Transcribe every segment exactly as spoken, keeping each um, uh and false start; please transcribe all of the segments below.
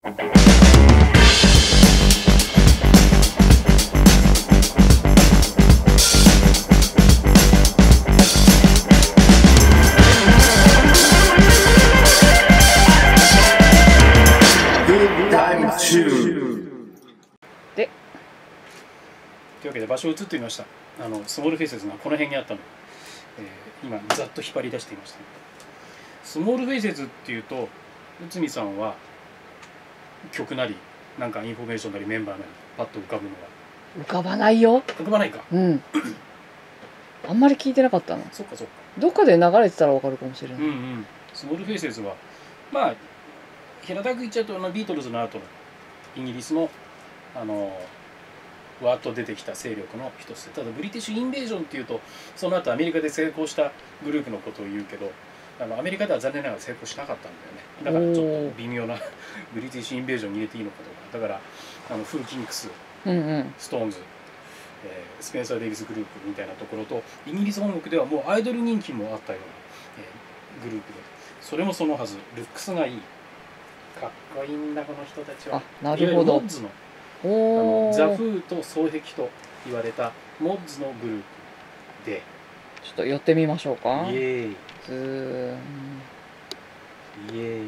で、というわけで場所を移ってみました。あのスモールフェイセスがこの辺にあったので、えー、今ざっと引っ張り出していました。スモールフェイセスっていうと内海さんは曲なりなんかインフォメーションなりメンバーなりパッと浮かぶのは浮かばないよ。 浮かばないか。 うんあんまり聞いてなかったの。 そっかそっか。 どっかで流れてたらわかるかもしれない。 うんうん。スモールフェイセスはまあ平たく言っちゃうとあのビートルズの後のイギリスのあのわーっと出てきた勢力の一つで、ただブリティッシュインベージョンっていうとその後アメリカで成功したグループのことを言うけど、あのアメリカでは残念ながら成功しなかったんだよね。だからちょっと微妙なブリティッシュインベージョンに入れていいのかどうか。だからあのフルキンクス、 うんうん、 ストーンズ、えー、スペンサー・デイビスグループみたいなところとイギリス本国ではもうアイドル人気もあったような、えー、グループで、それもそのはずルックスがいい、かっこいいんだこの人たちは。 あ、なるほど。 モッズのあのザ・フーと双璧と言われたモッズのグループで、 ちょっと寄ってみましょうか。 イエーイズーン、 イエーイ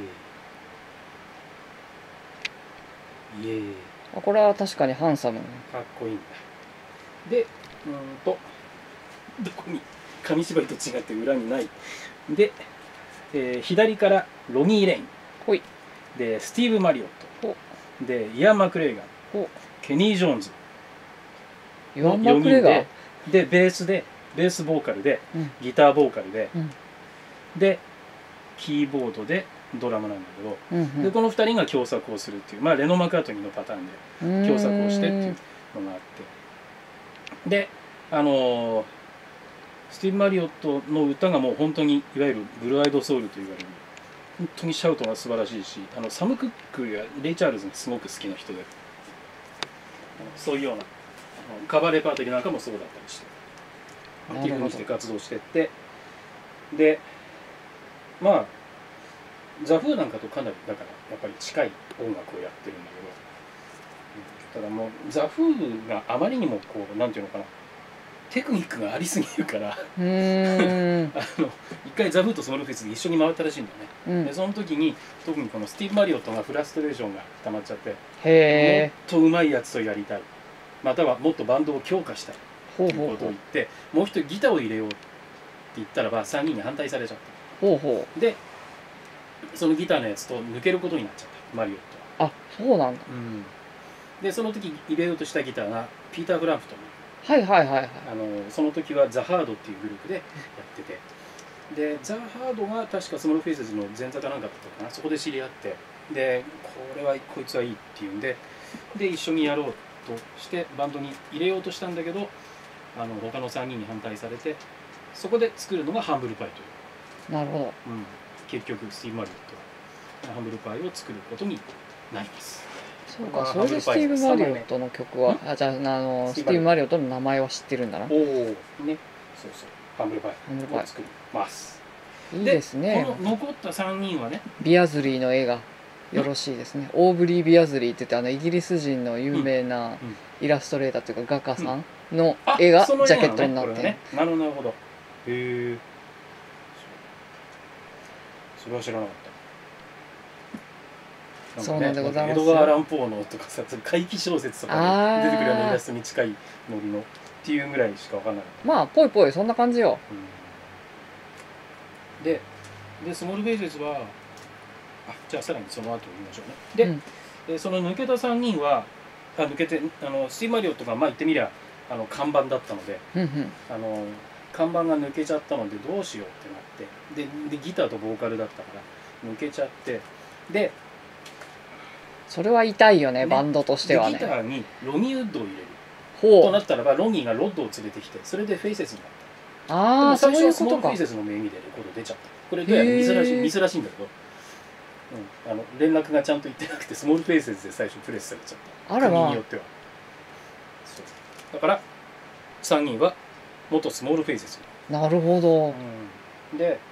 イエーイ。 あ、これは確かにハンサム。 かっこいいんだ。で、うーんとどこに紙芝居と違って裏にないで、えー、左からロニー・レイン、 ほいでスティーブ・マリオット、でイアン・マクレイガン、ケニー・ジョーンズイアン・マクレイガンでベースでベースボーカルで、 うん、 ギターボーカルで、 うん、でキーボードでドラムなんだけど、 うんうん、 でこのふたりが共作をするっていう、まあ、レノ・マカートニーのパターンで共作をしてっていうのがあって、であのー、スティーブ・マリオットの歌がもう本当にいわゆるブルーアイドソウルと言われる本当にシャウトが素晴らしいし、あのサム・クックやレイ・チャールズがすごく好きな人で、そういうようなカバーレパートリーなんかもそうだったりしてっていうふうにして活動してって、でまあザ・フーなんかとかなりだからやっぱり近い音楽をやってるんだけど、ただもうザ・フーがあまりにもこうなんていうのかな、テクニックがありすぎるからうーんあの一回ザ・フーとスモールフェイスで一緒に回ったらしいんだよね、うん、でその時に特にこのスティーブ・マリオットがフラストレーションが溜まっちゃって、 へもっと上手いやつとやりたい、またはもっとバンドを強化したいということを言って、もう一人ギターを入れようって言ったらばさんにんに反対されちゃった。 ほうほう。 でそのギターのやつと抜けることになっちゃったマリオットは。 あ、そうなんだ、 うん、でその時入れようとしたギターがピーター・フランプトン、 はいはいはいはい、 あのその時はザ・ハードっていうグループでやってて、でザ・ハードが確かスモールフェイセスの前座かなんかだったかな、そこで知り合って、でこれはこいつはいいっていうんでで一緒にやろうとしてバンドに入れようとしたんだけど、あの他のさんにんに反対されて、そこで作るのがハンブルパイという。 なるほど、 うん、結局スティーブ・マリオットはハンブルパイを作ることになります。 そうか、それでスティーブ・マリオットの曲は、あ、じゃあ、あのスティーブ・マリオットの名前は知ってるんだな。 おお、ね、そうそう、ハンブルパイを作ります。 いいですね。 この残ったさんにんはね、 ビアズリーの絵がよろしいですね。オーブリー・ビアズリーって言って、あのイギリス人の有名なイラストレーターというか画家さんの絵がジャケットになって、 なるほどなるほど。へえ、それは知らなかった。 そうなんでございます。 エドガー・アラン・ポーのとかさ、怪奇小説とかで出てくるようなイラストに近いノリのっていうぐらいしか分かんなかった。 まあぽいぽいそんな感じよ。 うん、ででスモールフェイセスは、あ、じゃあさらにその後言いましょうね。で、うん、でその抜けたさんにんはあ抜けてあのスティーブ・マリオットがまあ言ってみりゃあの看板だったので、 うんうん、 あの看板が抜けちゃったのでどうしようってなって、ででギターとボーカルだったから抜けちゃって、でそれは痛いよね、バンドとしてはね。 ギターにロニーウッドを入れるとなったらば、ロニーがロッドを連れてきて、それでフェイセスになった。 ああ、 最初はスモールフェイセスの名義でレコード出ちゃった。これどうやらミスらしいミスらしいんだけど、うん、あの連絡がちゃんといってなくてスモールフェイセスで最初プレスされちゃった。 あらまあ。 国によっては。そうだからさんにんは元スモールフェイセス。 なるほど。 うん、で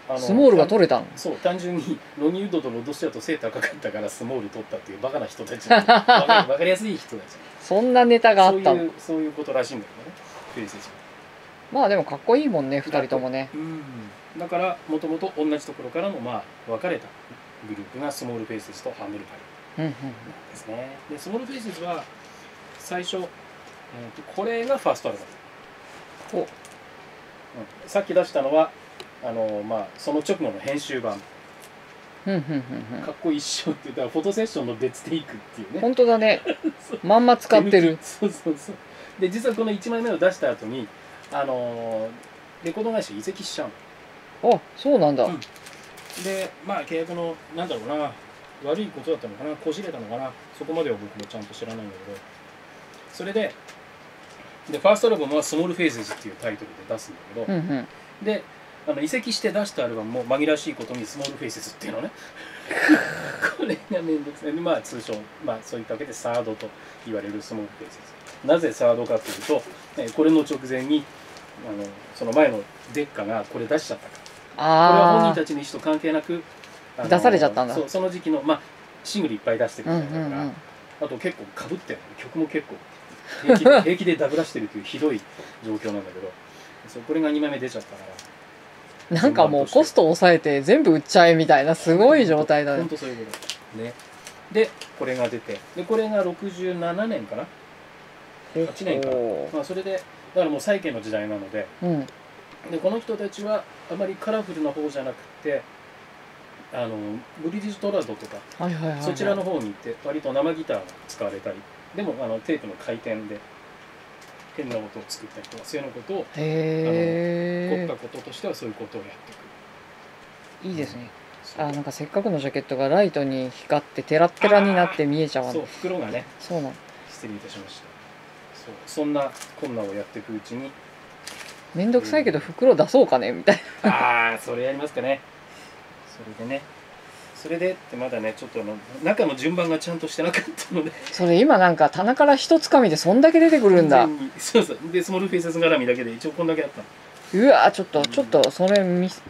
あのスモールが取れたの？ そう単純にロニーウッドとロッドスチュアート背高かったからスモール取ったっていうバカな人たちわかりわかりやすい人たちそんなネタがあったの？ そういうそういうことらしいんだけどねフェイセスは。 まあでもかっこいいもんねふたりともね。 うんだからもともと同じところからのまあ分かれたグループがスモールフェイセスとハンブルパイうんうんですね。でスモールフェイセスは最初、えー、とこれがファーストアルバム、 おうん、さっき出したのはあの、まあ、その直後の編集版うんうんうんうんかっこ一緒って言ったらフォトセッションの別テイクっていうね本当だねまんま使ってる。 そうそうそうで実はこのいちまいめを出した後にあのレコード会社移籍しちゃうの。 あそうなんだ、 うんでまあ契約のなんだろうな悪いことだったのかなこじれたのかなそこまでは僕もちゃんと知らないんだけどそれででファーストアルバムは「スモールフェイセズ」っていうタイトルで出すんだけど、 うんうん、 であの移籍して出したアルバムも紛らわしいことに「スモールフェイセズ」っていうのねこれがめんどくさいまあ通称、まあ、そういったわけでサードと言われるスモールフェイセズ。なぜサードかというとこれの直前にあのその前のデッカがこれ出しちゃったからこれは本人たちの意思と関係なく出されちゃったんだ。 そうその時期の、まあ、シングルいっぱい出してるみたいだから、 うんうんうん、 あと結構かぶってる曲も結構平気で平気でダブらしてるというひどい状況なんだけどそうこれがにまいめ出ちゃったからなんかもうコスト抑えて全部売っちゃえみたいなすごい状態だね。 本当そういうことね。でこれが出てでこれがろくじゅうななねんかなはちねんかな、まあ、それでだからもう債権の時代なので、 うん、 でこの人たちはあまりカラフルな方じゃなくてあのブリヂストラドとか、 はいはいはいはい、 そちらの方に行って割と生ギターが使われたりでもあのテープの回転で変な音を作ったりとかそういうようなことをへ凝ったこととしてはそういうことをやっていく。 いいですね。あなんかせっかくのジャケットがライトに光ってテラッテラになって見えちゃうわ。 そう袋がねそうなの失礼いたしました。そうそんなこんなをやっていくうちにめんどくさいけど袋出そうかねみたいなああそれやりますかね。それでねそれでってまだねちょっとあの中の順番がちゃんとしてなかったのでそれ今なんか棚から一つかみでそんだけ出てくるんだ。 そうそうでスモールフェイセス絡みだけで一応こんだけあったの。 うわちょっとちょっとそれミス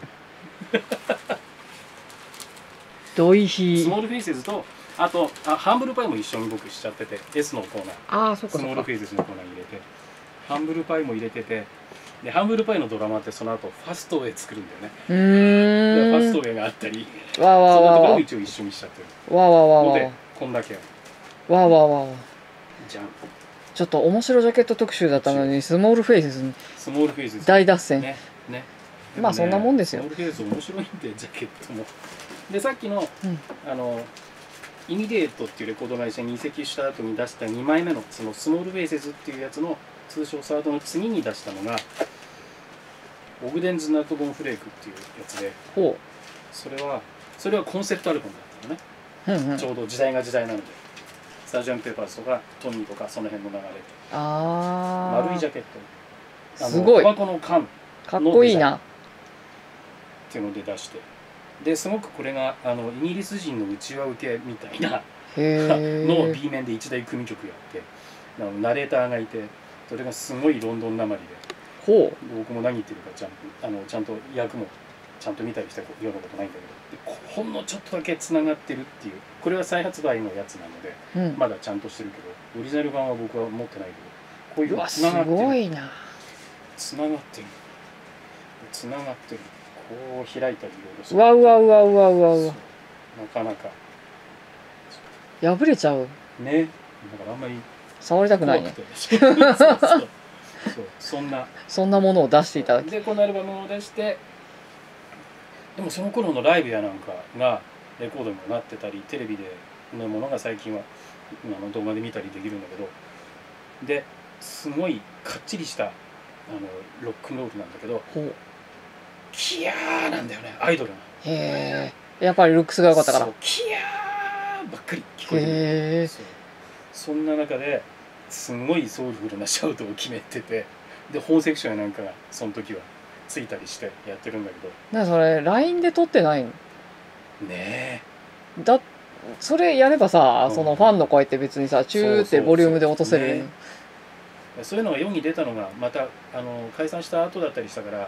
ドイヒスモールフェイセスとあとあハンブルパイも一緒に僕しちゃってて S のコーナーああそっかそっかスモールフェイセスのコーナーに入れてハンブルパイも入れててでハンブルパイのドラマってその後ファストウェイ作るんだよね。 うーんファストウェイがあったりわわそんなところわわも一応一緒にしちゃってるわわわわのでこんだけあるわわわわじゃん。 ちょっと面白ジャケット特集だったのにスモールフェイスにスモールフェイセス大脱線、 ねねまあそんなもんですよ。 スモールフェイス面白いんでジャケットもでさっきの、 うん、 あのイミデートっていうレコード会社に移籍した後に出したにまいめのそのスモールフェイセスっていうやつの通称サードの次に出したのがオグデンズ・ナット・ボン・フレークっていうやつでほそれはそれはコンセプトアルバムだったのね、 う、うんうん、 ちょうど時代が時代なのでサージャン・ペーパーズとかトミーとかその辺の流れであ丸いジャケットあのすごいタバコの缶かっこいいなっていうので出してですごくこれがあのイギリス人のうちわ受けみたいなへの B 面で一大組曲やってあのナレーターがいてそれがすごいロンドンなまりでほ僕も何言ってるかちゃんとあのちゃんと役もちゃんと見たりしたようなことないんだけどでほんのちょっとだけつながってるっていうこれは再発売のやつなので、 う、うん、 まだちゃんとしてるけどオリジナル版は僕は持ってないけどこういうのうわすつながってるごいなつながってるつながってるこう開いたりいろいろすうわうわうわうわうわうわなかなか破れちゃうねだからあんまり触りたくないねそうそうそうそんなそんなものを出していただきでこのアルバムを出してでもその頃のライブやなんかがレコードにもなってたりテレビでのものが最近はあの動画で見たりできるんだけどですごいかっちりしたあのロックンロールなんだけどほうキヤーなんだよねアイドルがへえやっぱりルックスが良かったからそうキヤーばっかり聞こえてるへえそうそんな中ですごいソウルフルなシャウトを決めててで本セクションやなんかがその時はついたりしてやってるんだけどなそれ ライン で撮ってないのねだそれやればさ、 うん、 そのファンの声って別にさチューってボリュームで落とせる、 ね、そういうのが世に出たのがまたあの解散した後だったりしたから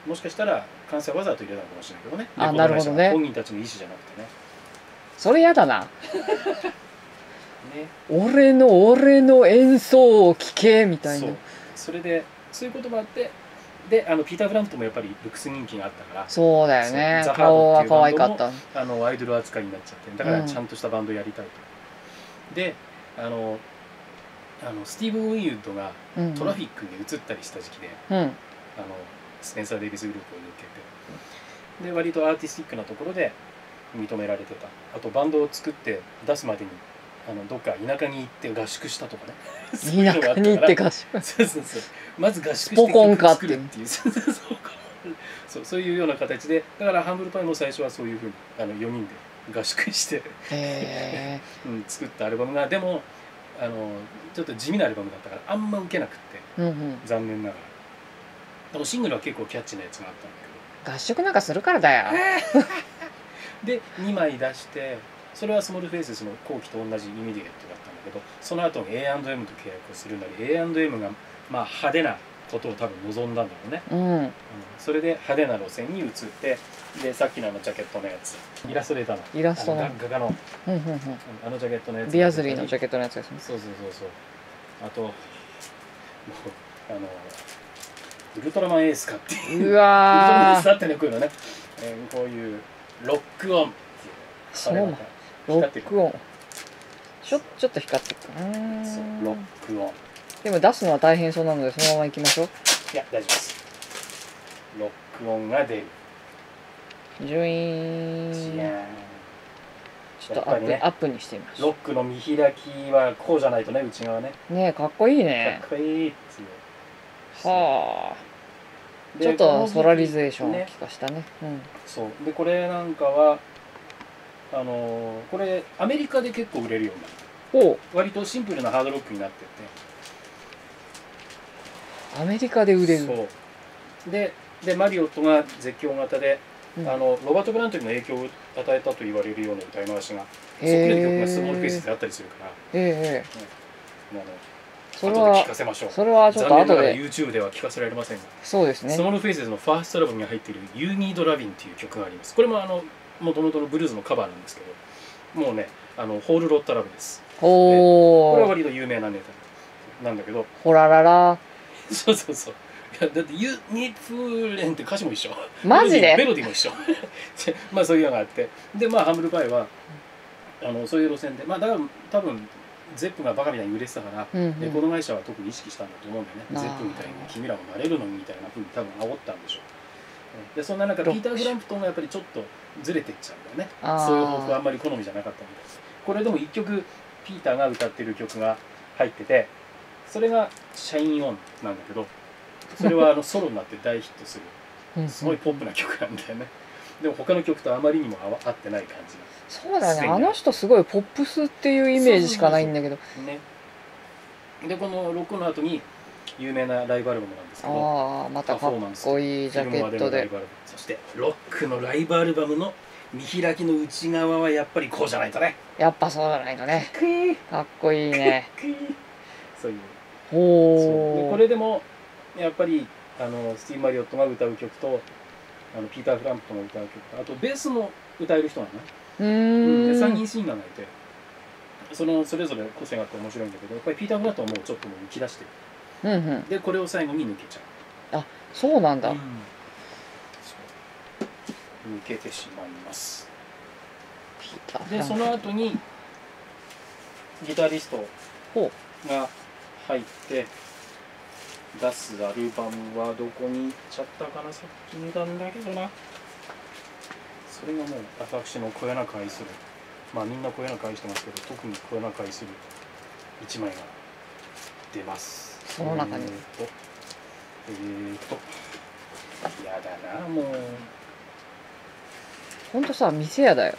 もしかしたら関西わざと入れたのかもしれないけどね。 あ、なるほどね。 本人たちの意思じゃなくてね。 それやだな。 ね、 俺の俺の演奏を聴けみたいな。 そう、それでそういうこともあって、であのピーター・フランプトンもやっぱりルックス人気があったから、 そうだよね。顔は可愛かった。 あのアイドル扱いになっちゃって、だからちゃんとしたバンドやりたいと。うん、であのあのスティーブン・ウィンウッドがトラフィックに移ったりした時期で、うん、あのスペンサー・デイビスグループを抜けて、で割とアーティスティックなところで認められてた。あとバンドを作って出すまでにあのどっか田舎に行って合宿したとかね。 田舎に行って合宿。 そうそうそう。まず合宿して曲作るっていう。そう、そういうような形で、だからハンブルパイも最初はそういうふうにあのよにんで合宿してうん、作ったアルバムが、でもあのちょっと地味なアルバムだったからあんま受けなくって、うんうん、残念ながら。でもシングルは結構キャッチーなやつがあったんだけど。合宿なんかするからだよ。 でにまい出して、それはスモールフェイスの後期と同じイミディエットだったんだけど、その後に エーアンドエム と契約をするなり、 エーアンドエム がまあ派手なことを多分望んだんだろうね、うんうん、それで派手な路線に移って、でさっきのあのジャケットのやつ、イラストレーターのイラストの画家の、うんうんうん、あのジャケットのやつ、 ビアズリーのジャケットのやつですね。 そうそうそうそう。あともうあのウルトラマンエースかっていう、うわウルトラマンエースだってね、こういうのね、えー、こういうロックオンっていう、 そうなんロックオンちょちょっと光ってるかな。 そうロックオンでも出すのは大変そうなのでそのまま行きましょう。 いや大丈夫です。ロックオンが出る。 ジュイーン。ちょっとアップ、ね、アップにしてみましょう。 ロックの見開きはこうじゃないとね、内側ね。 ねえかっこいいね。 かっこいいっていう。 はあ。ちょっとソラリゼーションを効かしたね。うん、 そうでこれなんかはあのー、これアメリカで結構売れるようになる。割とシンプルなハードロックになってて、 アメリカで売れる。 そうででマリオットが絶叫型で、うん、あのロバート・ブラントにも影響を与えたと言われるような歌い回しが、えー、そっくりの曲がスモールフェイスであったりするから、えーうん、あのそれは後で聞かせましょう。 それはちょっと後で YouTube では聞かせられませんが、 そうですね。 スモールフェイスのファーストアルバムに入っている「You Need Loving」っていう曲があります。これもあのもともとのブルーズのカバーなんですけど、もうねあのホールロッタラブです。おこれは割と有名なネタなんだけど、 ほらららそうそうそう。いやだって「You Need Loving」って歌詞も一緒。 マジでメロディーも一緒。まあそういうのがあって、でまあハンブルパイはあのそういう路線で、まあだから多分ゼップがバカみたいに売れてたから、うんうん、レコード会社は特に意識したんだと思うんだよね。ゼップみたいに君らもなれるのにみたいなふうに多分煽ったんでしょう。でそんな中ピーター・フランプトンがやっぱりちょっとずれてっちゃうんだよね。そういう方法あんまり好みじゃなかったみたいです。これでもいっきょくピーターが歌ってる曲が入ってて、それが「シャイン・オン」なんだけど、それはあのソロになって大ヒットするすごいポップな曲なんだよね。でも他の曲とあまりにも合ってない感じ。 そうだね、あの人すごいポップスっていうイメージしかないんだけど。 ね、でこのロックの後に有名なライブアルバムなんですけど、 ああまたかっこいいジャケットで、 そしてロックのライブアルバムの見開きの内側はやっぱりこうじゃないとね。 やっぱそうじゃないとね。かっこいいね。 そういう。おお。これでもやっぱりあのスティーブ・マリオットが歌う曲とあのピーター・フランプトンが歌う曲と、あとベースも歌える人なのね。うんでさんにんシンガーがいて、そのそれぞれ個性があって面白いんだけど、やっぱりピーター・フランプトンはもうちょっともう浮き出してる、うんうん、でこれを最後に抜けちゃう。 あ、そうなんだ、うん、 抜けてしまいます。でその後にギタリストが入って出すアルバムはどこに行っちゃったかな。さっき見たんだけどな。それがもう私のこよなく愛する、まあみんなこよなく愛してますけど、特にこよなく愛する一枚が出ます。 その中にえーとえーとやだなもう。 ほんとさ、店屋だよ。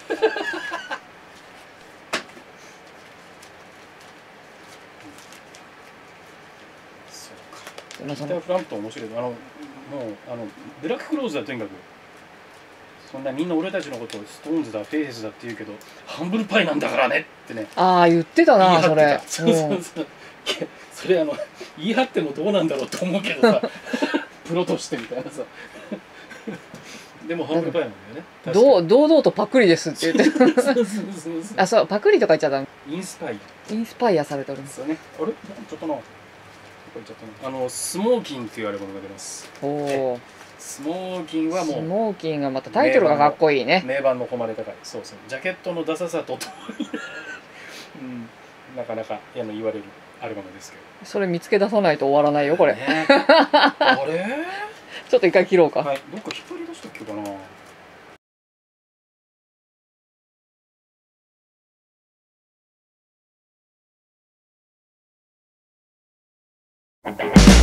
そうか。ピーター・フランプトン面白い。あのもうあのブラッククローズはとにかく。そんなみんな俺たちのことをストーンズだフェイスだって言うけどハンブルパイなんだからねってね。 ああ言ってたなそれ。 そうそうそう。それあの言い張ってもどうなんだろうと思うけどさプロとしてみたいなさでもハンブルパイなんだよね。確かどう堂々とパクリですって言ってにそうそうそうそうあ、そう、パクリとか言っちゃった。 インスパイア。 インスパイアされております。 そうね。あれ、ちょっとな。どこ行っちゃったな。あのスモーキンというあれものが出ます。 おお。 スモーキンはもうスモーキンがまたタイトルがかっこいいね。 名盤の誉れ高い。そうそう。ジャケットのダサさとともに、うん、なかなかあの言われるアルバムですけど。 それ見つけ出さないと終わらないよこれ。 ね、あれ？ ちょっと一回切ろうか。 はい。どっか引っ張り出したっけかな。